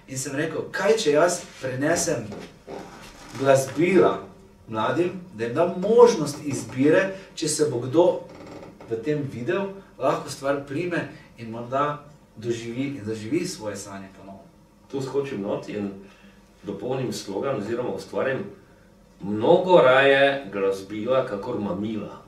In sem rekel, kaj če jaz prenesem glasbila mladim, da jim dam možnost izbire, če se bo kdo v tem videl, lahko stvar prime in morda doživi in zaživi svoje sanje ponovno. Tu skočim not in dopolnim slogan oziroma ustvarjam mnogo raje glasbila, kakor mamila.